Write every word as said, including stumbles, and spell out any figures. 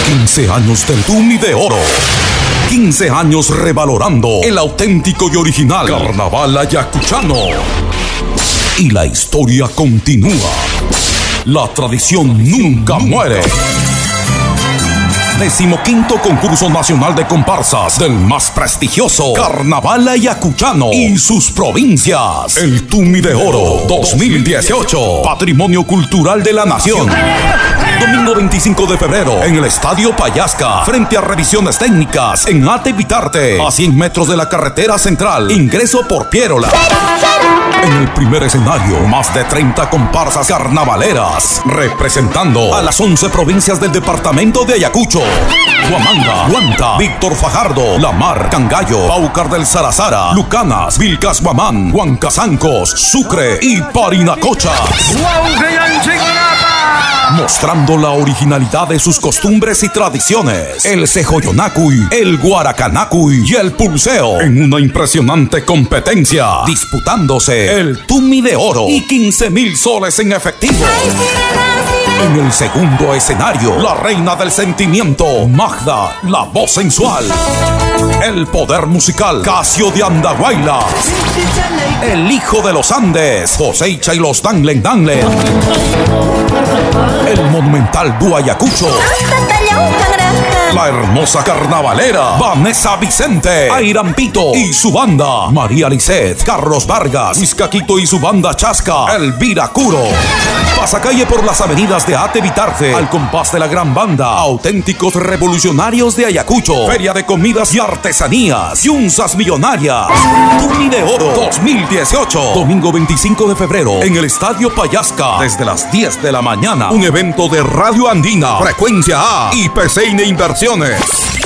quince años del Tumi de Oro. quince años revalorando el auténtico y original carnaval ayacuchano. Y la historia continúa. La tradición nunca muere. Decimoquinto concurso nacional de comparsas del más prestigioso Carnaval Ayacuchano y sus provincias. El Tumi de Oro dos mil dieciocho, Patrimonio Cultural de la Nación. Domingo veinticinco de febrero en el Estadio Payasca, frente a revisiones técnicas en Ate Vitarte, a cien metros de la carretera central. Ingreso por Piérola. En el primer escenario, más de treinta comparsas carnavaleras, representando a las once provincias del departamento de Ayacucho: Huamanga, Huanta, Víctor Fajardo, La Mar, Cangallo, Paucar del Zarazara, Lucanas, Vilcas Guamán, Huancazancos, Sucre y Parinacocha. Mostrando la originalidad de sus costumbres y tradiciones, el Sejoyonacuy, el Guaracanacuy y el Pulseo, en una impresionante competencia, disputándose el Tumi de Oro y quince mil soles en efectivo. En el segundo escenario, la reina del sentimiento, Magda, la voz sensual. El poder musical, Casio de Andahuayla. El hijo de los Andes, Joseicha y los Danlen Danlen. El monumental dúo Ayacucho. La hermosa carnavalera, Vanessa Vicente, Airampito y su banda, María Lisset, Carlos Vargas, Huizcaquito y su banda Chasca, Elvira Curo. Pasacalle por las avenidas de Ate Vitarte, al compás de la gran banda, auténticos revolucionarios de Ayacucho, feria de comidas y artesanías, yunzas millonarias. Tumi de Oro dos mil dieciocho, domingo veinticinco de febrero, en el Estadio Payasca, desde las diez de la mañana. Un evento de Radio Andina, Frecuencia A y P C I N E Inversiones.